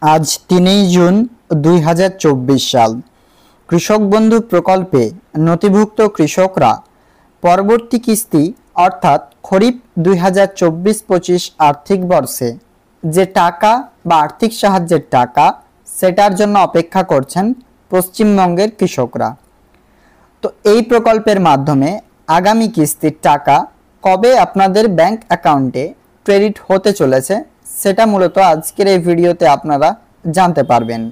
আজ ৩ জুন ২০২৪ সাল। কৃষক বন্ধু প্রকল্পে নথিভুক্ত কৃষকরা পরবর্তী কিস্তি অর্থাৎ খরিফ ২০২৪-২৫ আর্থিক বর্ষে যে টাকা বা আর্থিক সাহায্যের টাকা সেটার জন্য অপেক্ষা করছেন পশ্চিমবঙ্গের কৃষকরা। তো এই প্রকল্পের মাধ্যমে আগামী কিস্তির টাকা কবে আপনাদের ব্যাংক অ্যাকাউন্টে ক্রেডিট হতে চলেছে সেটা মূলত আজকের এই ভিডিওতে আপনারা জানতে পারবেন।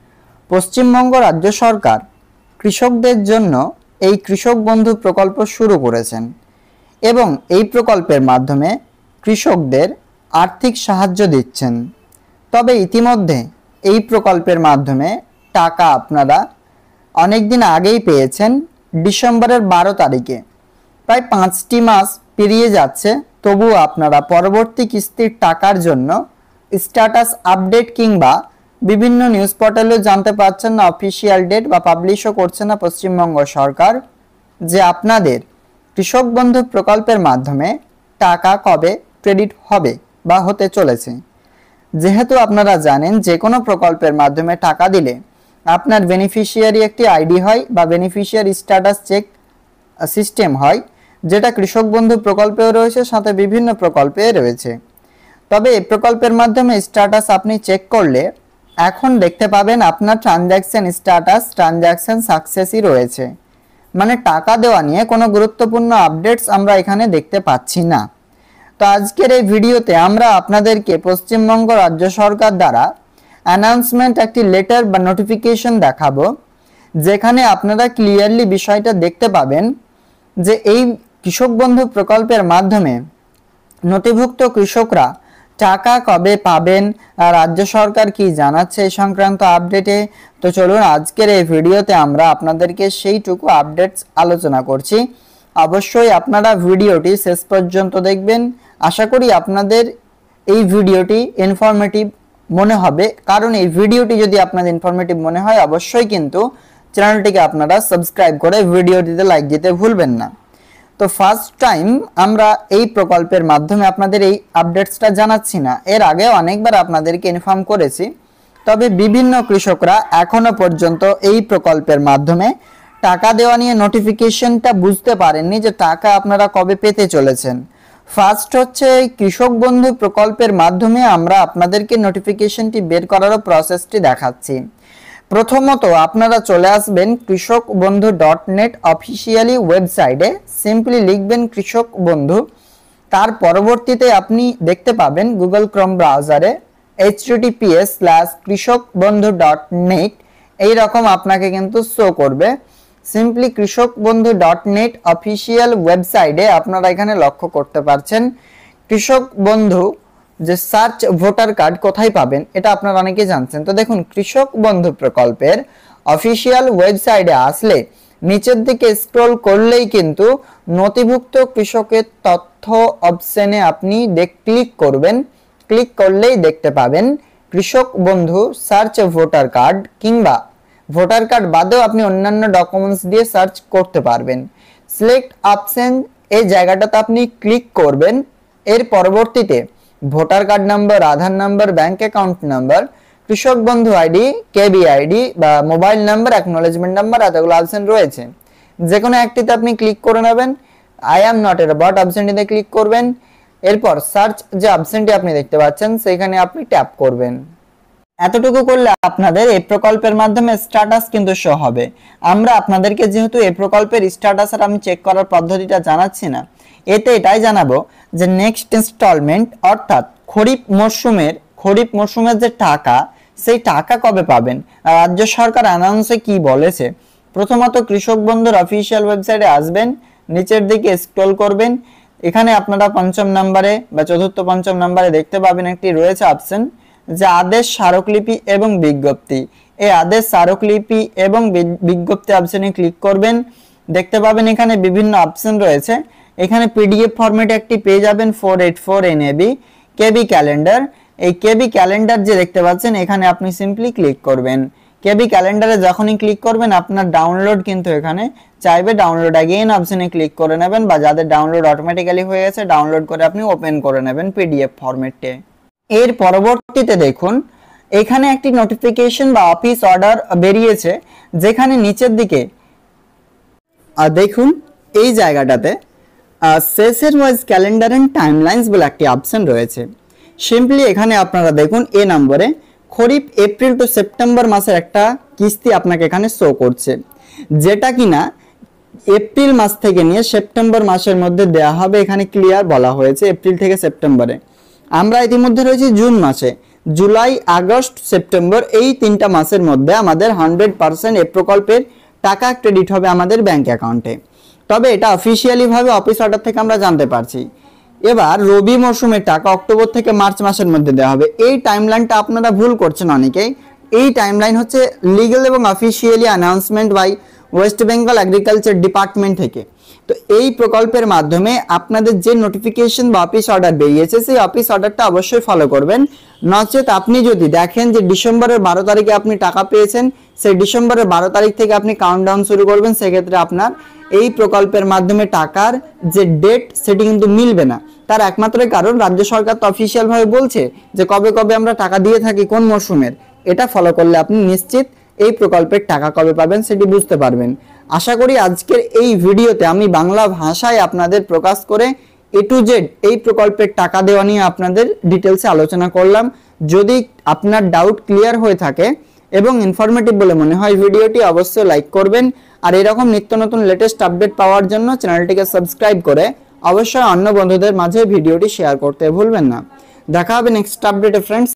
পশ্চিমবঙ্গ রাজ্য সরকার কৃষকদের জন্য এই কৃষক বন্ধু প্রকল্প শুরু করেছেন এবং এই প্রকল্পের মাধ্যমে কৃষকদের আর্থিক সাহায্য দিচ্ছেন। তবে ইতিমধ্যে এই প্রকল্পের মাধ্যমে টাকা আপনারা অনেক দিন আগেই পেয়েছেন। ডিসেম্বরের 12 তারিখে প্রায় 5টি মাস পেরিয়ে যাচ্ছে, তবুও আপনারা পরবর্তী কিস্তির টাকার জন্য স্ট্যাটাস আপডেট কিংবা বিভিন্ন নিউজ পোর্টালেও জানতে পারছেন না, অফিসিয়াল ডেট বা পাবলিশও করছে না পশ্চিমবঙ্গ সরকার যে আপনাদের কৃষক বন্ধু প্রকল্পের মাধ্যমে টাকা কবে ক্রেডিট হবে বা হতে চলেছে। যেহেতু আপনারা জানেন যে কোনো প্রকল্পের মাধ্যমে টাকা দিলে আপনার বেনিফিশিয়ারি একটি আইডি হয় বা বেনিফিশিয়ারি স্ট্যাটাস চেক সিস্টেম হয়, যেটা কৃষক বন্ধু প্রকল্পেও রয়েছে, সাথে বিভিন্ন প্রকল্পে রয়েছে। তবে এই প্রকল্পের মাধ্যমে স্ট্যাটাস আপনি চেক করলে এখন দেখতে পাবেন আপনার ট্রানজ্যাকশন স্ট্যাটাস ট্রানজ্যাকশন সাকসেসই রয়েছে, মানে টাকা দেওয়া নিয়ে কোনো গুরুত্বপূর্ণ আপডেটস আমরা এখানে দেখতে পাচ্ছি না। তো আজকের এই ভিডিওতে আমরা আপনাদেরকে পশ্চিমবঙ্গ রাজ্য সরকার দ্বারা অ্যানাউন্সমেন্ট একটি লেটার বা নোটিফিকেশন দেখাবো, যেখানে আপনারা ক্লিয়ারলি বিষয়টা দেখতে পাবেন যে এই কৃষক বন্ধু প্রকল্পের মাধ্যমে নথিভুক্ত কৃষকরা টাকা কবে পাবেন, রাজ্য সরকার কি জানাচ্ছে এই সংক্রান্ত আপডেটে। তো চলুন আজকের এই ভিডিওতে আমরা আপনাদেরকে সেইটুকু আপডেটস আলোচনা করছি। অবশ্যই আপনারা ভিডিওটি শেষ পর্যন্ত দেখবেন। আশা করি আপনাদের এই ভিডিওটি ইনফরমেটিভ মনে হবে, কারণ এই ভিডিওটি যদি আপনাদের ইনফরমেটিভ মনে হয় অবশ্যই কিন্তু চ্যানেলটিকে আপনারা সাবস্ক্রাইব করে ভিডিওটিতে লাইক দিতে ভুলবেন না। তো ফার্স্ট টাইম আমরা এই প্রকল্পের মাধ্যমে আপনাদের এই আপডেটসটা জানাচ্ছি না, এর আগে অনেকবার আপনাদেরকে ইনফর্ম করেছি। তবে বিভিন্ন কৃষকরা এখনো পর্যন্ত এই প্রকল্পের মাধ্যমে টাকা দেওয়া নিয়ে নোটিফিকেশনটা বুঝতে পারেননি যে টাকা আপনারা কবে পেতে চলেছেন। ফার্স্ট হচ্ছে এই কৃষক বন্ধু প্রকল্পের মাধ্যমে আমরা আপনাদেরকে নোটিফিকেশনটি বের করারও প্রসেসটি দেখাচ্ছি। প্রথমত আপনারা চলে আসবেন কৃষক বন্ধু .net অফিসিয়ালি ওয়েবসাইটে, সিম্পলি লিখবেন কৃষক বন্ধু। তার পরবর্তীতে আপনি দেখতে পাবেন গুগল ক্রোম ব্রাউজারে https:/কৃষকবন্ধু.net এইরকম আপনাকে কিন্তু শো করবে। সিম্পলি কৃষক বন্ধু .net অফিসিয়াল ওয়েবসাইটে আপনারা এখানে লক্ষ্য করতে পারছেন কৃষক বন্ধু যে সার্চ ভোটার কার্ড কোথায় পাবেন এটা আপনারা অনেকেই জানছেন। তো দেখুন কৃষক বন্ধু প্রকল্পের অফিসিয়াল ওয়েবসাইটে আসলে নিচের দিকে স্ক্রল করলেই কিন্তু নথিভুক্ত কৃষকের তথ্য অপশনে আপনি ক্লিক করবেন। ক্লিক করলেই দেখতে পাবেন Krishak Bandhu search voter card, কিংবা ভোটার কার্ড বাদেও আপনি অন্যান্য ডকুমেন্টস দিয়ে সার্চ করতে পারবেন। সিলেক্ট অপশন এই জায়গাটাতে আপনি ক্লিক করবেন। এর পরবর্তীতে voter card number, Aadhaar number, bank account number, Krishak Bandhu ID, KB ID বা মোবাইল নাম্বার, অ্যাকনোলেজমেন্ট নাম্বার, এতগুলো অপশন রয়েছে। যে কোনো একটিতে আপনি ক্লিক করে নেবেন। I am not a robot অপশনটিতে ক্লিক করবেন। এরপর সার্চ যে অপশনটি আপনি দেখতে পাচ্ছেন সেখানে আপনি ট্যাপ করবেন। এতটুকু করলে আপনাদের এই প্রকল্পের মাধ্যমে স্ট্যাটাস কিন্তু শো হবে। আমরা আপনাদেরকে যেহেতু এই প্রকল্পের স্ট্যাটাস আর আমি চেক করার পদ্ধতিটা জানাচ্ছি না, এতে এটাই জানাবো যে নেক্সট ইনস্টলমেন্ট অর্থাৎ খরিফ মরশুমের যে টাকা সেই টাকা কবে পাবেন, রাজ্য সরকার অ্যানাউন্সে কি বলেছে। প্রথমত কৃষক বন্ধুর অফিসিয়াল ওয়েবসাইটে আসবেন, নিচের দিকে স্ক্রল করবেন। এখানে আপনারা পঞ্চম নম্বরে বা চতুর্থ পঞ্চম নম্বরে দেখতে পাবেন একটি রয়েছে অপশন যে আদেশ, স্মারকলিপি এবং বিজ্ঞপ্তি। এই আদেশ, স্মারকলিপি এবং বিজ্ঞপ্তি অপশনে ক্লিক করবেন। দেখতে পাবেন এখানে বিভিন্ন অপশন রয়েছে। এখানে পিডিএফ ফরম্যাটে একটি পেয়ে যাবেন 484 NAB কেবি ক্যালেন্ডার। এই কেবি ক্যালেন্ডার যে দেখতে পাচ্ছেন এখানে আপনি সিম্পলি ক্লিক করবেন। কেবি ক্যালেন্ডারে যখনই ক্লিক করবেন আপনার ডাউনলোড কিন্তু এখানে চাইবে, ডাউনলোড अगेन অপশনে ক্লিক করে নেবেন, বা যাদের ডাউনলোড অটোমেটিক্যালি হয়ে গেছে ডাউনলোড করে আপনি ওপেন করে নেবেন পিডিএফ ফরম্যাটে। এর পরবর্তীতে দেখুন এখানে একটি নোটিফিকেশন বা অফিস অর্ডার বেরিয়েছে, যেখানে নিচের দিকে দেখুন এই জায়গাটাতে session wise calendar and timelines বলে একটি অপশন রয়েছে। সিম্পলি এখানে আপনারা দেখুন এ নম্বরে খরিফ এপ্রিল টু সেপ্টেম্বর মাসের একটা কিস্তি আপনাকে এখানে শো করছে, যেটা কিনা এপ্রিল মাস থেকে নিয়ে সেপ্টেম্বর মাসের মধ্যে দেওয়া হবে। এখানে ক্লিয়ার বলা হয়েছে এপ্রিল থেকে সেপ্টেম্বরে। আমরা ইতিমধ্যে রয়েছি জুন মাসে, জুলাই আগস্ট সেপ্টেম্বর এই 3টা মাসের মধ্যে আমাদের 100% এই প্রকল্পের টাকা ক্রেডিট হবে আমাদের ব্যাংক অ্যাকাউন্টে। তবে এটা অফিসিয়ালি ভাবে অফিস অর্ডার থেকে আমরা জানতে পারছি। এবার রবি মরশুমের টাকা অক্টোবর থেকে মার্চ মাসের মধ্যে দেওয়া হবে। এই টাইমলাইনটা আপনারা ভুল করছেন অনেকেই। এই টাইমলাইন হচ্ছে লিগ্যাল এবং officially announcement by West Bengal agriculture department থেকে। তো এই প্রকল্পের মাধ্যমে আপনাদের যে নোটিফিকেশন বা অফিস অর্ডার বেরিয়েছে সেই অফিস অর্ডারটা অবশ্যই ফলো করবেন। নচেত আপনি যদি দেখেন যে ডিসেম্বরের 12 তারিখে আপনি টাকা পেয়েছেন, সেই ডিসেম্বরের 12 তারিখ থেকে আপনি কাউন্টডাউন শুরু করবেন, সেক্ষেত্রে আপনার এই প্রকল্পের মাধ্যমে টাকার যে ডেট সেটি কিন্তু মিলবে না। তার একমাত্র কারণ রাজ্য সরকার তো অফিসিয়াল ভাবে বলছে যে কবে কবে আমরা টাকা দিয়ে থাকি, কোন মরশুমের। এটা ফলো করলে আপনি নিশ্চিত এই প্রকল্পের টাকা কবে পাবেন সেটি বুঝতে পারবেন। আশা করি আজকের এই ভিডিওতে আমি বাংলা ভাষায় আপনাদের প্রকাশ করে A to Z এই প্রকল্পের টাকা দেওয়া নিয়ে আপনাদের ডিটেলসে আলোচনা করলাম। যদি আপনার ডাউট ক্লিয়ার হয়ে থাকে এবং ইনফরমেটিভ বলে মনে হয় ভিডিওটি অবশ্যই লাইক করবেন। আর এরকম নিত্য নতুন লেটেস্ট আপডেট পাওয়ার জন্য চ্যানেলটিকে সাবস্ক্রাইব করে অবশ্যই অন্য বন্ধুদের মাঝে ভিডিওটি শেয়ার করতে ভুলবেন না। দেখা হবে নেক্সট আপডেটে ফ্রেন্ডস।